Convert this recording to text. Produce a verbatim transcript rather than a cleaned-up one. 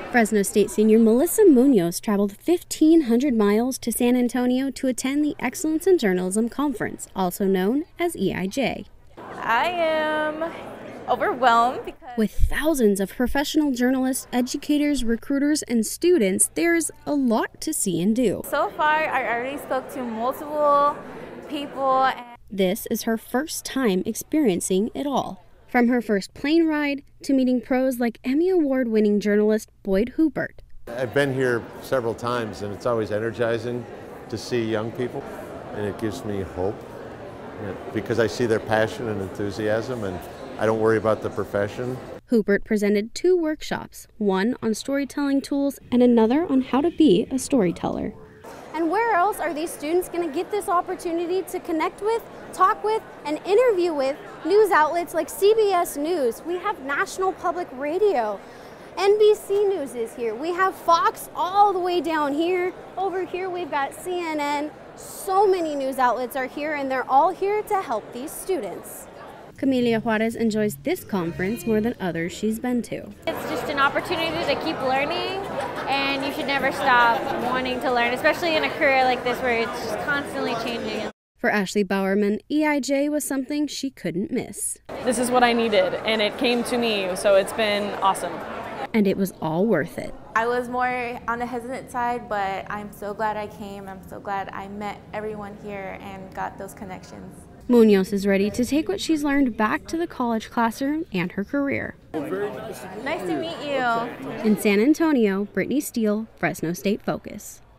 Fresno State senior Melissa Munoz traveled fifteen hundred miles to San Antonio to attend the Excellence in Journalism Conference, also known as E I J. I am overwhelmed because with thousands of professional journalists, educators, recruiters, and students, there's a lot to see and do. So far, I already spoke to multiple people. And this is her first time experiencing it all. From her first plane ride to meeting pros like Emmy Award-winning journalist Boyd Hubbert. I've been here several times, and it's always energizing to see young people, and it gives me hope because I see their passion and enthusiasm, and I don't worry about the profession. Hubbert presented two workshops, one on storytelling tools and another on how to be a storyteller. And where else are these students going to get this opportunity to connect with, talk with, and interview with news outlets like C B S News? We have National Public Radio. N B C News is here. We have Fox all the way down here. Over here we've got C N N. So many news outlets are here, and they're all here to help these students. Camelia Juarez enjoys this conference more than others she's been to. It's just an opportunity to keep learning, and you should never stop wanting to learn, especially in a career like this where it's just constantly changing. For Ashley Bowerman, E I J was something she couldn't miss. This is what I needed, and it came to me, so it's been awesome. And it was all worth it. I was more on the hesitant side, but I'm so glad I came. I'm so glad I met everyone here and got those connections. Munoz is ready to take what she's learned back to the college classroom and her career. Nice to meet you. In San Antonio, Brittney Steele, Fresno State Focus.